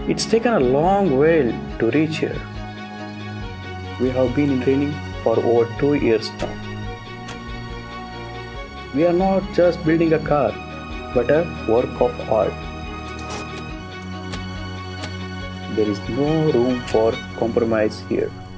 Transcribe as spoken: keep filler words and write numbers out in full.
It's taken a long while to reach here. We have been in training for over two years now. We are not just building a car, but a work of art. There is no room for compromise here.